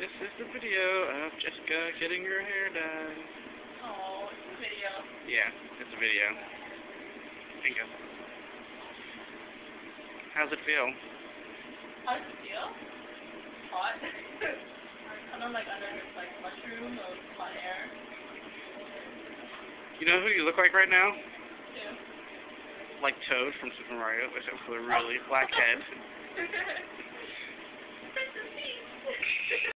This is the video of Jessica getting her hair done. Oh, it's a video. Yeah, it's a video. Bingo. How's it feel? How does it feel? Hot. I'm kind of like under this like mushroom of hot air. You know who you look like right now? Yeah. Like Toad from Super Mario, except for the really black head.